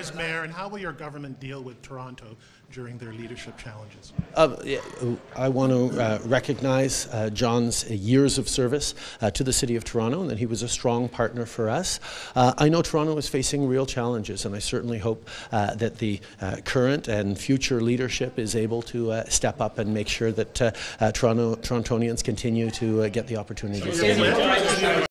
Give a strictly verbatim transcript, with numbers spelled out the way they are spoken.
as mayor, and how will your government deal with Toronto during their leadership challenges? Uh, yeah, I want to uh, recognize uh, John's years of service uh, to the City of Toronto, and that he was a strong partner for us. Uh, I know Toronto is facing real challenges, and I certainly hope uh, that the uh, current and future leadership is able to uh, step up and make sure that uh, uh, Toronto Torontonians continue to uh, get the opportunities.